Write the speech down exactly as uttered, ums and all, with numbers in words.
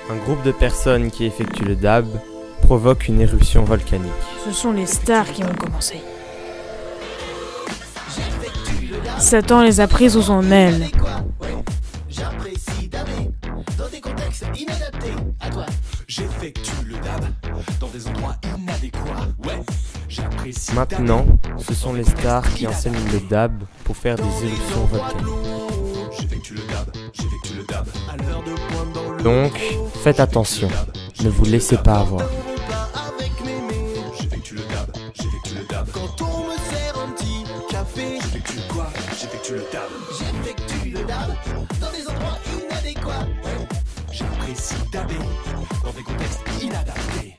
Un groupe de personnes qui effectuent le dab provoque une éruption volcanique. Ce sont les stars qui ont commencé. Satan les a pris sous son aile. Maintenant, ce sont les stars qui enseignent le dab pour faire des éruptions volcaniques. Donc, faites attention, ne vous laissez pas avoir. Quand on me sert un petit café, j'effectue quoi? J'effectue le dab. J'effectue le dab dans des endroits inadéquats. J'apprécie dabber dans des contextes inadaptés.